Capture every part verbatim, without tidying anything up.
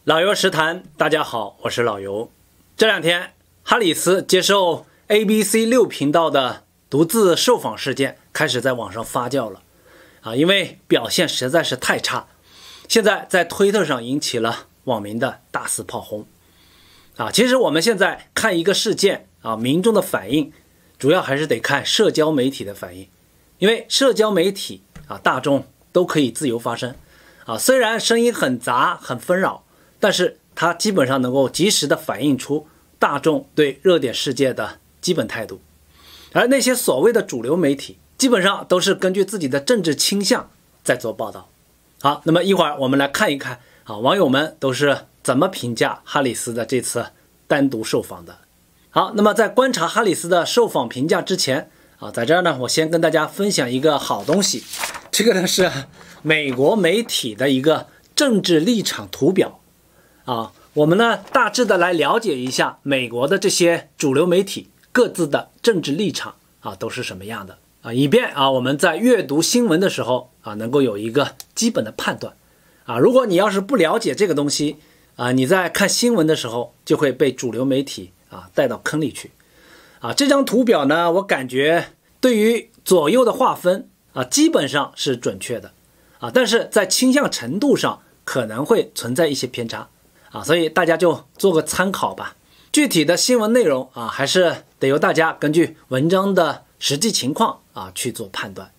老游实谈，大家好，我是老游。这两天，哈里斯接受 A B C 六频道的独自受访事件开始在网上发酵了，啊，因为表现实在是太差，现在在推特上引起了网民的大肆炮轰。啊，其实我们现在看一个事件啊，民众的反应，主要还是得看社交媒体的反应，因为社交媒体啊，大众都可以自由发声，啊，虽然声音很杂很纷扰。但是它基本上能够及时的反映出大众对热点事件的基本态度，而那些所谓的主流媒体基本上都是根据自己的政治倾向在做报道。好，那么一会儿我们来看一看啊，网友们都是怎么评价哈里斯的这次单独受访的。好，那么在观察哈里斯的受访评价之前啊，在这儿呢，我先跟大家分享一个好东西，这个呢是美国媒体的一个政治立场图表。啊，我们呢大致的来了解一下美国的这些主流媒体各自的政治立场啊都是什么样的啊，以便啊我们在阅读新闻的时候啊能够有一个基本的判断啊。如果你要是不了解这个东西啊，你在看新闻的时候就会被主流媒体啊带到坑里去啊。这张图表呢，我感觉对于左右的划分啊基本上是准确的啊，但是在倾向程度上可能会存在一些偏差。啊，所以大家就做个参考吧。具体的新闻内容啊，还是得由大家根据文章的实际情况啊去做判断。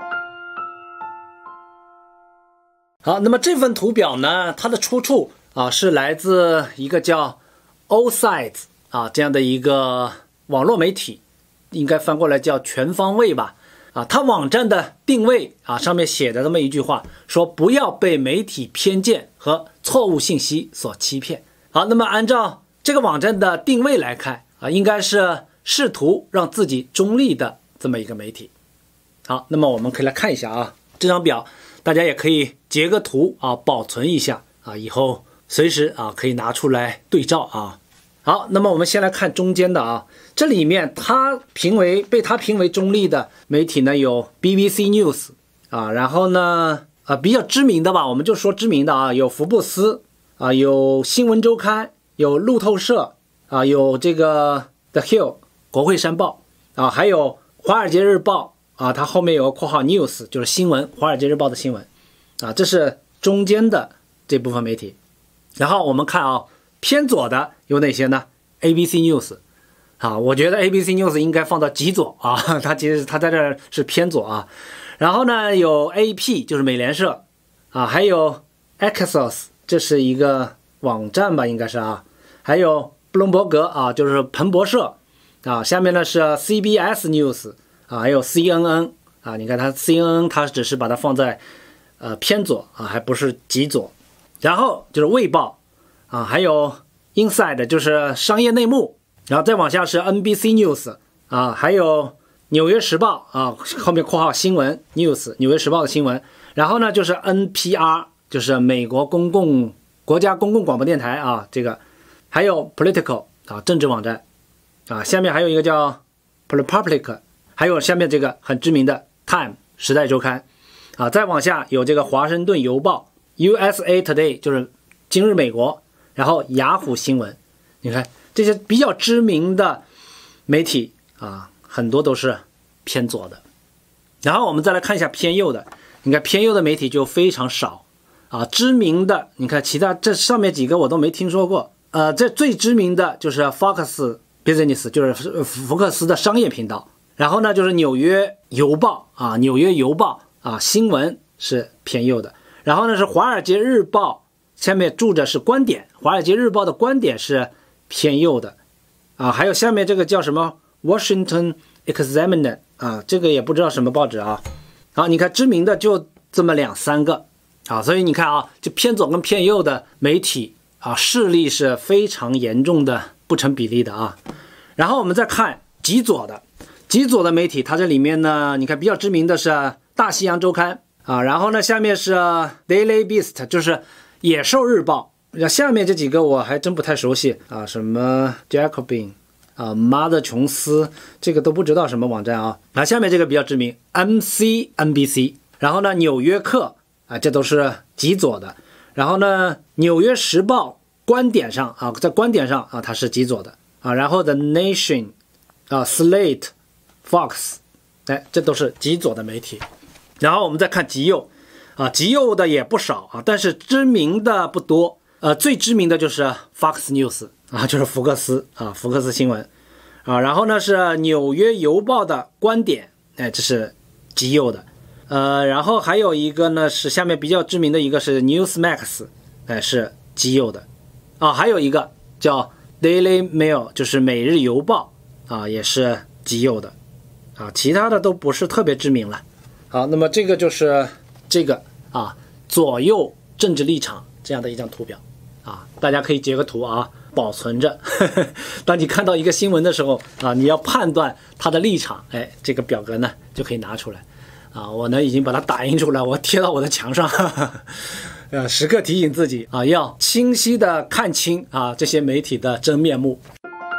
好，那么这份图表呢，它的出处啊是来自一个叫 All Sides 啊这样的一个网络媒体，应该翻过来叫全方位吧。啊，它网站的定位啊上面写的这么一句话，说不要被媒体偏见和错误信息所欺骗。好，那么按照这个网站的定位来看啊，应该是试图让自己中立的这么一个媒体。好，那么我们可以来看一下啊，这张表大家也可以截个图啊，保存一下啊，以后随时啊可以拿出来对照啊。好，那么我们先来看中间的啊，这里面它评为被它评为中立的媒体呢有 B B C News 啊，然后呢啊比较知名的吧，我们就说知名的啊，有福布斯啊，有新闻周刊，有路透社啊，有这个 The Hill 国会山报啊，还有华尔街日报啊，它后面有个括号 News 就是新闻，华尔街日报的新闻啊，这是中间的这部分媒体。然后我们看啊，偏左的有哪些呢 ？A B C News 啊，我觉得 A B C News 应该放到极左啊，它其实它在这儿是偏左啊。然后呢，有 A P 就是美联社啊，还有 Axios 这是一个网站吧，应该是啊，还有布隆伯格啊，就是彭博社啊，下面呢是 C B S News 啊，还有 C N N 啊，你看它 C N N 它只是把它放在呃偏左啊，还不是极左。然后就是卫报啊，还有 Inside 就是商业内幕，然后再往下是 N B C News 啊，还有纽约时报啊，后面括号新闻 News 纽约时报的新闻，然后呢就是 N P R 就是美国公共国家公共广播电台啊，这个还有 Political 啊政治网站啊，下面还有一个叫 ProPublica， 还有下面这个很知名的 Time 时代周刊啊，再往下有这个华盛顿邮报 U S A Today 就是今日美国，然后雅虎新闻，你看这些比较知名的媒体啊，很多都是偏左的。然后我们再来看一下偏右的，你看偏右的媒体就非常少啊。知名的，你看其他这上面几个我都没听说过。呃，这最知名的就是 Fox Business， 就是福克斯的商业频道。然后呢，就是纽约邮报啊，纽约邮报啊，新闻是偏右的。然后呢是华尔街日报。下面注着是观点，华尔街日报的观点是偏右的啊，还有下面这个叫什么 Washington Examiner 啊，这个也不知道什么报纸啊。好，你看知名的就这么两三个啊，所以你看啊，就偏左跟偏右的媒体啊，势力是非常严重的不成比例的啊。然后我们再看极左的，极左的媒体，它这里面呢，你看比较知名的是大西洋周刊啊，然后呢下面是 Daily Beast， 就是野兽日报，下面这几个我还真不太熟悉啊，什么 Jacobin 啊，妈的琼斯，这个都不知道什么网站啊。啊，下面这个比较知名 M C N B C， 然后呢纽约客啊，这都是极左的。然后呢纽约时报观点上啊，在观点上啊，它是极左的啊。然后 The Nation 啊 ，Slate、Fox， 哎，这都是极左的媒体。然后我们再看极右啊，极右的也不少啊，但是知名的不多。呃，最知名的就是 Fox News 啊，就是福克斯啊，福克斯新闻啊。然后呢是纽约邮报的观点，哎，这是极右的。呃，然后还有一个呢是下面比较知名的一个是 Newsmax， 哎，是极右的啊。还有一个叫 Daily Mail， 就是每日邮报啊，也是极右的啊。其他的都不是特别知名了。好，那么这个就是这个啊左右政治立场这样的一张图表啊，大家可以截个图啊，保存着。当你看到一个新闻的时候啊，你要判断它的立场，哎，这个表格呢就可以拿出来啊。我呢已经把它打印出来，我贴到我的墙上，呃，时刻提醒自己啊，要清晰的看清啊这些媒体的真面目。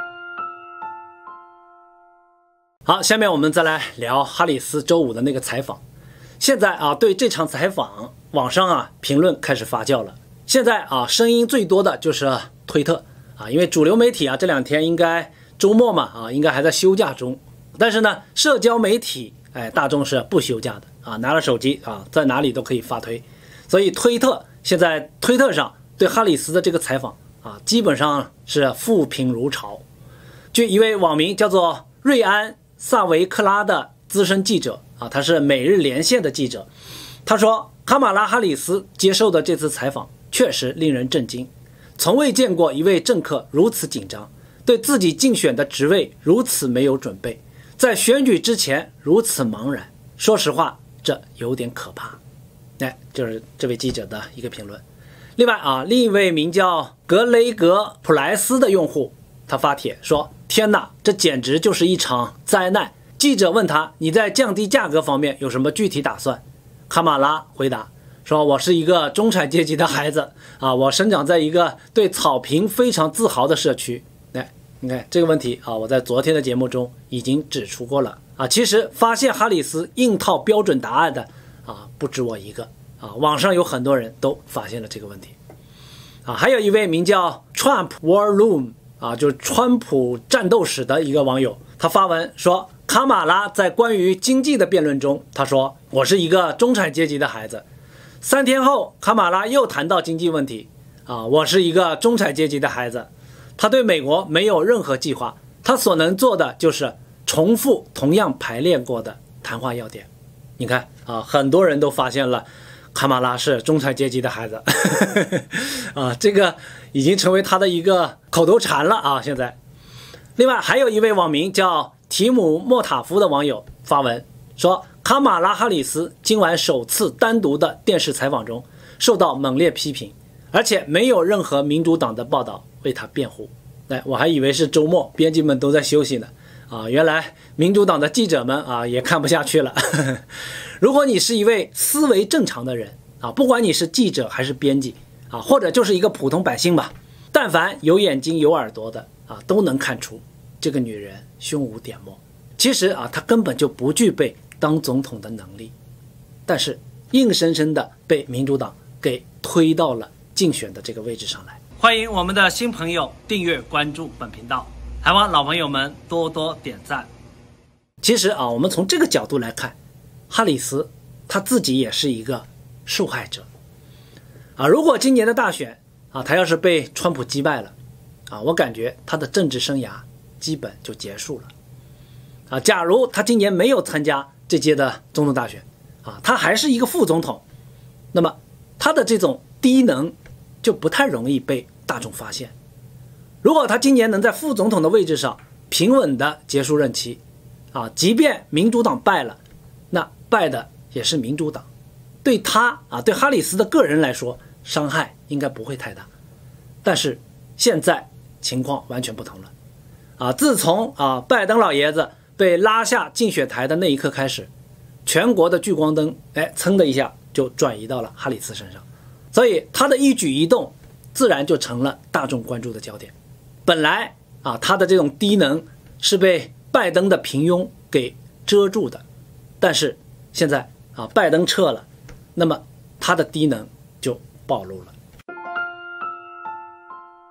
好，下面我们再来聊哈里斯周五的那个采访。现在啊，对这场采访，网上啊评论开始发酵了。现在啊，声音最多的就是推特啊，因为主流媒体啊这两天应该周末嘛啊，应该还在休假中。但是呢，社交媒体哎，大众是不休假的啊，拿了手机啊，在哪里都可以发推。所以推特现在推特上对哈里斯的这个采访啊，基本上是负评如潮。据一位网名叫做瑞安·萨维克拉的资深记者啊，他是每日连线的记者，他说卡马拉·哈里斯接受的这次采访确实令人震惊，从未见过一位政客如此紧张，对自己竞选的职位如此没有准备，在选举之前如此茫然。说实话，这有点可怕。哎，就是这位记者的一个评论。另外啊，另一位名叫格雷格普莱斯的用户，他发帖说：“天哪，这简直就是一场灾难。”记者问他：“你在降低价格方面有什么具体打算？”卡马拉回答说：“我是一个中产阶级的孩子啊，我生长在一个对草坪非常自豪的社区。”哎，你看这个问题啊，我在昨天的节目中已经指出过了啊。其实发现哈里斯硬套标准答案的啊，不止我一个啊，网上有很多人都发现了这个问题啊。还有一位名叫 Trump War Room 啊，就是川普战斗史的一个网友，他发文说，卡马拉在关于经济的辩论中，他说：“我是一个中产阶级的孩子。”三天后，卡马拉又谈到经济问题啊，我是一个中产阶级的孩子。他对美国没有任何计划，他所能做的就是重复同样排练过的谈话要点。你看啊，很多人都发现了卡马拉是中产阶级的孩子啊，这个已经成为他的一个口头禅了啊。现在，另外还有一位网名叫提姆·莫塔夫的网友发文说，卡马拉·哈里斯今晚首次单独的电视采访中受到猛烈批评，而且没有任何民主党的报道为他辩护。哎，我还以为是周末，编辑们都在休息呢。啊，原来民主党的记者们啊也看不下去了。如果你是一位思维正常的人啊，不管你是记者还是编辑啊，或者就是一个普通百姓吧，但凡有眼睛有耳朵的啊，都能看出这个女人胸无点墨。其实啊，她根本就不具备当总统的能力，但是硬生生的被民主党给推到了竞选的这个位置上来。欢迎我们的新朋友订阅关注本频道，台湾老朋友们多多点赞。其实啊，我们从这个角度来看，哈里斯他自己也是一个受害者啊。如果今年的大选啊，他要是被川普击败了啊，我感觉他的政治生涯基本就结束了啊。假如他今年没有参加这届的总统大选啊，他还是一个副总统，那么他的这种低能就不太容易被大众发现。如果他今年能在副总统的位置上平稳的结束任期啊，即便民主党败了，那败的也是民主党，对他啊，对哈里斯的个人来说伤害应该不会太大。但是现在情况完全不同了啊！自从啊拜登老爷子被拉下竞选台的那一刻开始，全国的聚光灯哎噌的一下就转移到了哈里斯身上，所以他的一举一动自然就成了大众关注的焦点。本来啊他的这种低能是被拜登的平庸给遮住的，但是现在啊拜登撤了，那么他的低能就暴露了。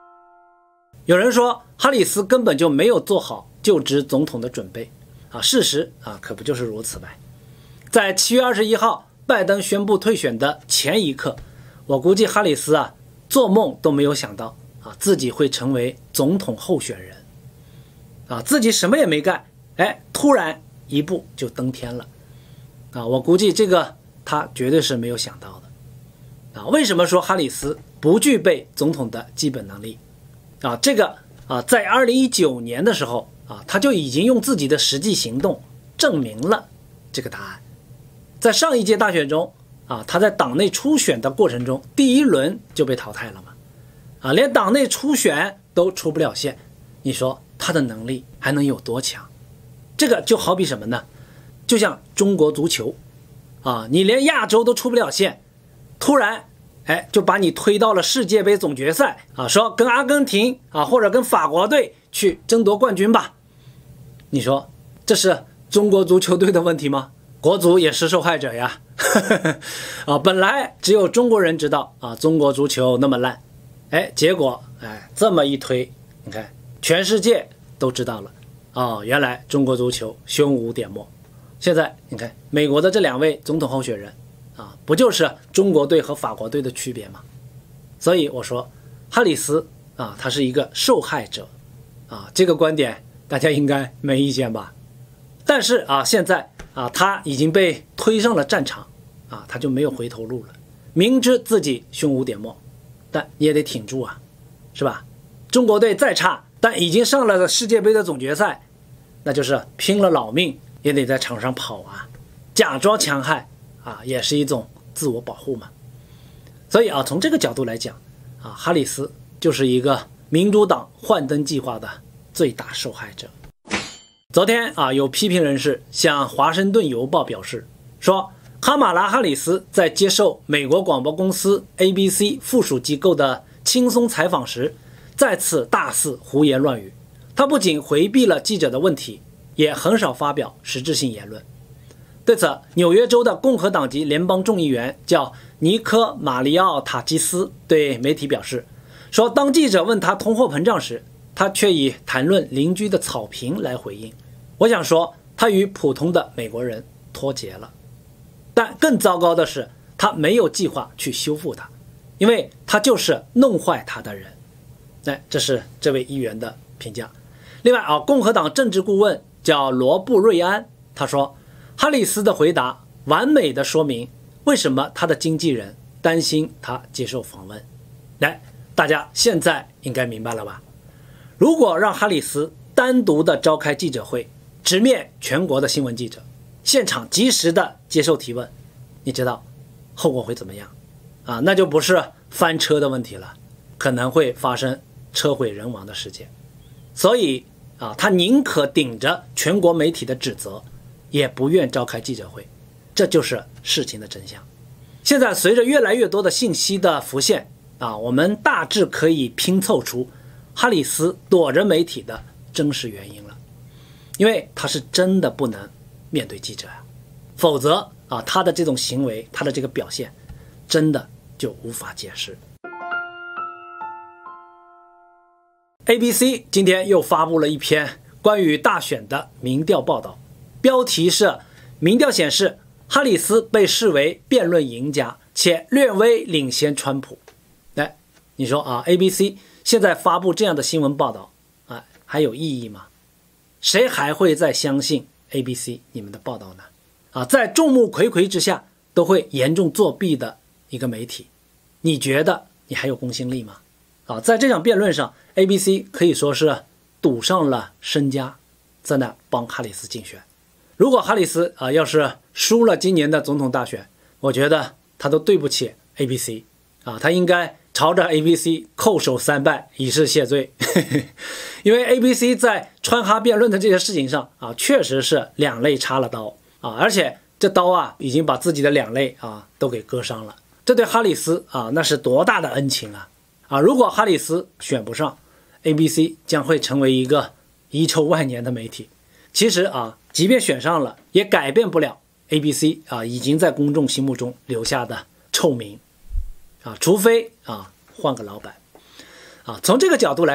有人说哈里斯根本就没有做好就职总统的准备啊，事实啊可不就是如此呗。在七月二十一号拜登宣布退选的前一刻，我估计哈里斯啊做梦都没有想到啊自己会成为总统候选人啊，自己什么也没干，哎，突然一步就登天了啊！我估计这个他绝对是没有想到的啊。为什么说哈里斯不具备总统的基本能力啊？这个啊，在二零一九年的时候啊，他就已经用自己的实际行动证明了这个答案。在上一届大选中啊，他在党内初选的过程中，第一轮就被淘汰了嘛，啊，连党内初选都出不了线，你说他的能力还能有多强？这个就好比什么呢？就像中国足球啊，你连亚洲都出不了线，突然哎就把你推到了世界杯总决赛啊，说跟阿根廷啊或者跟法国队去争夺冠军吧。你说这是中国足球队的问题吗？国足也是受害者呀。啊，本来只有中国人知道啊，中国足球那么烂，哎，结果哎这么一推，你看全世界都知道了哦，原来中国足球胸无点墨。现在你看美国的这两位总统候选人啊，不就是中国队和法国队的区别吗？所以我说哈里斯啊，他是一个受害者啊，这个观点大家应该没意见吧？但是啊，现在啊，他已经被推上了战场啊，他就没有回头路了。明知自己胸无点墨，但你也得挺住啊，是吧？中国队再差，但已经上了世界杯的总决赛，那就是拼了老命也得在场上跑啊，假装强悍啊，也是一种自我保护嘛。所以啊，从这个角度来讲啊，哈里斯就是一个民主党换灯计划的最大受害者。昨天啊，有批评人士向华盛顿邮报表示说，哈马拉·哈里斯在接受美国广播公司 A B C 附属机构的轻松采访时，再次大肆胡言乱语。他不仅回避了记者的问题，也很少发表实质性言论。对此，纽约州的共和党籍联邦众议员叫尼科·马里奥·塔基斯对媒体表示说，当记者问他通货膨胀时，他却以谈论邻居的草坪来回应。我想说，他与普通的美国人脱节了。但更糟糕的是，他没有计划去修复它，因为他就是弄坏它的人。哎，这是这位议员的评价。另外啊，共和党政治顾问叫罗布瑞安，他说，哈里斯的回答完美的说明为什么他的经纪人担心他接受访问。来，大家现在应该明白了吧？如果让哈里斯单独的召开记者会，直面全国的新闻记者，现场及时的接受提问，你知道后果会怎么样啊？那就不是翻车的问题了，可能会发生车毁人亡的事件。所以啊，他宁可顶着全国媒体的指责，也不愿召开记者会，这就是事情的真相。现在随着越来越多的信息的浮现啊，我们大致可以拼凑出哈里斯躲着媒体的真实原因了，因为他是真的不能面对记者啊，否则啊，他的这种行为，他的这个表现，真的就无法解释。A B C 今天又发布了一篇关于大选的民调报道，标题是民调显示哈里斯被视为辩论赢家，且略微领先川普。来，你说啊 A B C 现在发布这样的新闻报道啊，还有意义吗？谁还会再相信 A B C 你们的报道呢？啊，在众目睽睽之下都会严重作弊的一个媒体，你觉得你还有公信力吗？啊，在这场辩论上 A B C 可以说是赌上了身家，在那帮哈里斯竞选。如果哈里斯啊要是输了今年的总统大选，我觉得他都对不起 A B C 啊，他应该朝着 A B C 叩首三拜以示谢罪。因为 A B C 在川哈辩论的这些事情上啊，确实是两肋插了刀啊，而且这刀啊已经把自己的两肋啊都给割伤了。这对哈里斯啊那是多大的恩情啊！啊，如果哈里斯选不上 ，A B C 将会成为一个遗臭万年的媒体。其实啊，即便选上了，也改变不了 A B C 啊已经在公众心目中留下的臭名啊，除非啊换个老板啊。从这个角度来看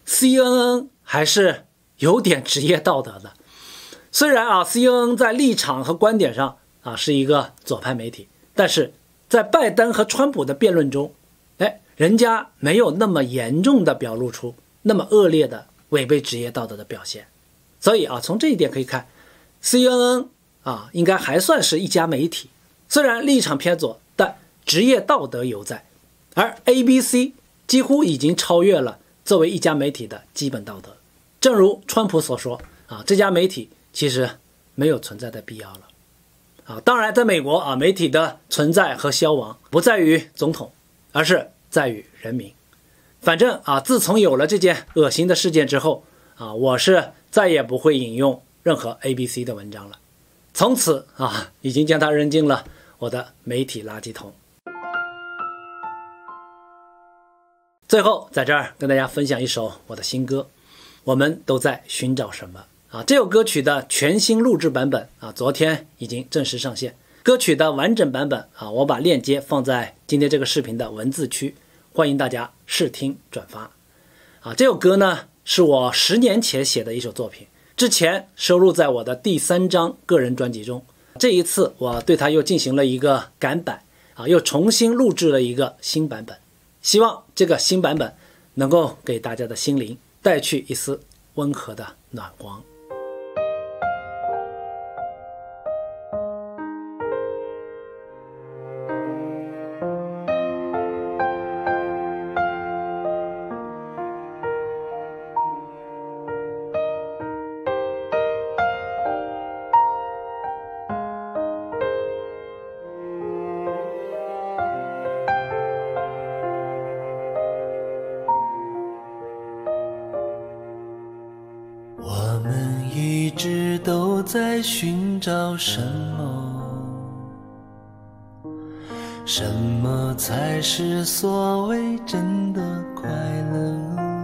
C N N 还是有点职业道德的。虽然啊 C N N 在立场和观点上啊是一个左派媒体，但是在拜登和川普的辩论中，哎，人家没有那么严重的表露出那么恶劣的违背职业道德的表现。所以啊，从这一点可以看 C N N 啊应该还算是一家媒体，虽然立场偏左，但职业道德犹在。而 A B C 几乎已经超越了作为一家媒体的基本道德。正如川普所说啊，这家媒体其实没有存在的必要了。啊，当然在美国啊，媒体的存在和消亡不在于总统，而是在于人民。反正啊，自从有了这件恶心的事件之后啊，我是再也不会引用任何 A B C 的文章了。从此啊，已经将它扔进了我的媒体垃圾桶。最后在这儿跟大家分享一首我的新歌，我们都在寻找什么啊？这首歌曲的全新录制版本啊，昨天已经正式上线。歌曲的完整版本啊，我把链接放在今天这个视频的文字区，欢迎大家试听转发。啊，这首歌呢是我十年前写的一首作品，之前收录在我的第三张个人专辑中。这一次我对它又进行了一个改版啊，又重新录制了一个新版本。希望这个新版本能够给大家的心灵带去一丝温和的暖光。 一直都在寻找什么，什么才是所谓真的快乐？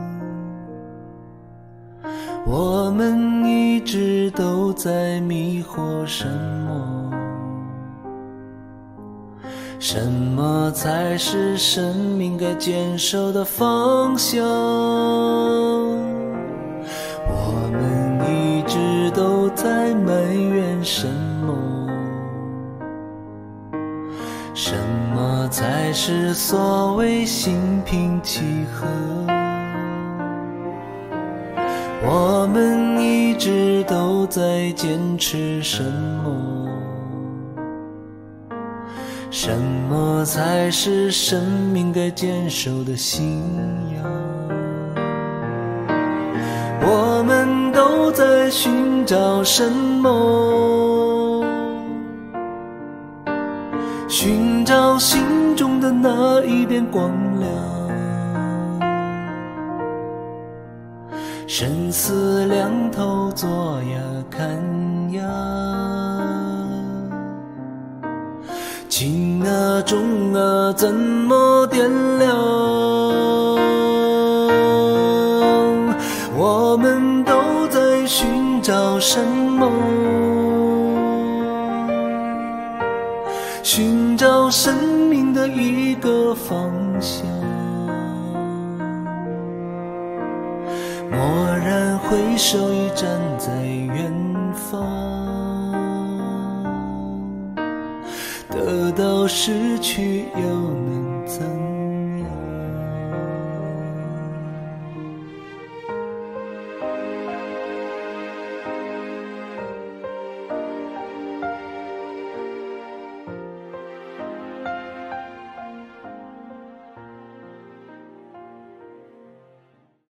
我们一直都在迷惑什么，什么才是生命该坚守的方向？我们一直都在埋怨什么，什么才是所谓心平气和？我们一直都在坚持什么，什么才是生命该坚守的信仰？我们都在寻找什么？寻找心中的那一点光亮。生死两头做呀看呀，情啊种啊怎么点亮？我们都在寻找什么？寻找生命的一个方向。蓦然回首，已站在远方，得到失去又能怎